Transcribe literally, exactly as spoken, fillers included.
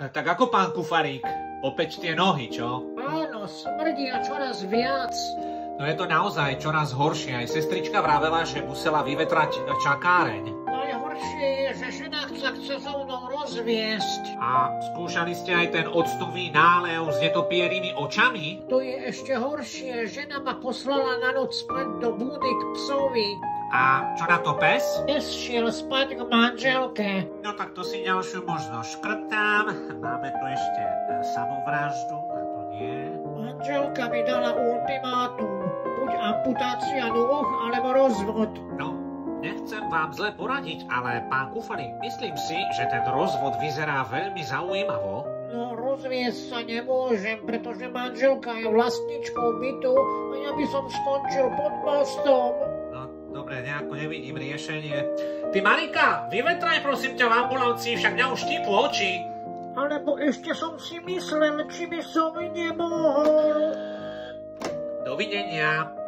Tak ako pán Kufarík? Opäť tie nohy, čo? Áno, smrdia čoraz viac. No je to naozaj čoraz horšie. Aj sestrička vravela, že musela vyvetrať čakáreň. Najhoršie je, že žena sa chce so mnou rozviesť. A skúšali ste aj ten octový nálev s netopierými očami? To je ešte horšie. Žena ma poslala na noc spať do búdy k psovi. A čo na to pes? Pes šiel spať k manželke. No tak to si ďalšiu možnosť škrtám. Máme tu ešte samovraždu, a to nie. Manželka mi dala ultimátum. Buď amputácia nôh, alebo rozvod. No, nechcem vám zle poradiť, ale pán Kufarík, myslím si, že ten rozvod vyzerá veľmi zaujímavo. No, rozviesť sa nemôžem, pretože manželka je vlastničkou bytu a ja by som skončil pod mostom. Dobre, nejako nevidím riešenie. Ty Marika, vyvetraj prosím ťa v ambulancii, však mňa už štípu oči. Alebo ešte som si myslel, či by som nemohol. Dovidenia.